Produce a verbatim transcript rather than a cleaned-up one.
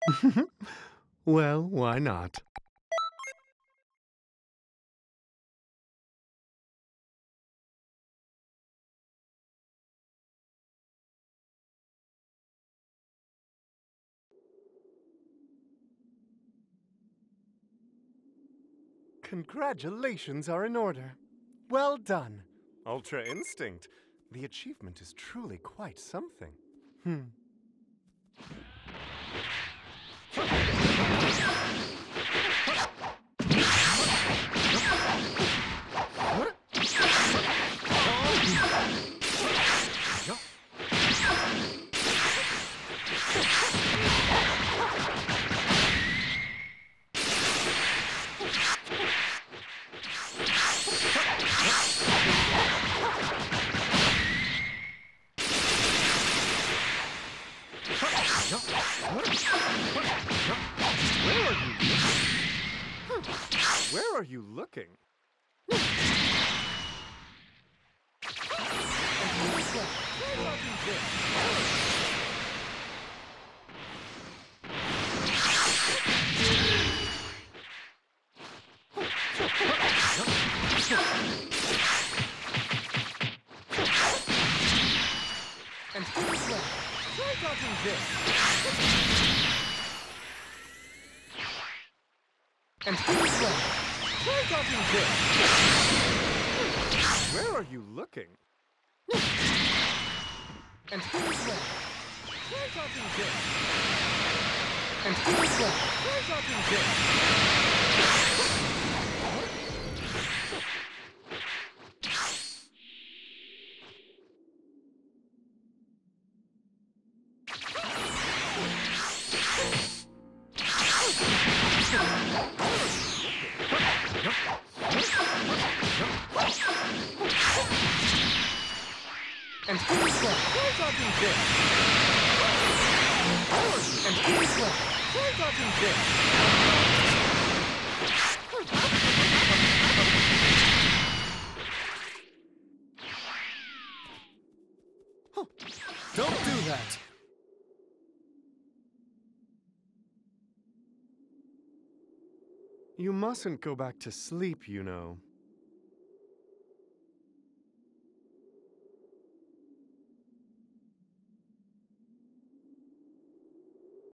Well, why not? Congratulations are in order. Well done. Ultra Instinct. The achievement is truly quite something. Hmm. Where are you looking? And here's what? Try dodging this. And here's what? Try dodging this. Where are you looking? And here's what? Try dodging this. And here's what? Try dodging this. And here's what? Try dodging this. And here's what? Try dodging this. Huh. Don't do that. You mustn't go back to sleep, you know.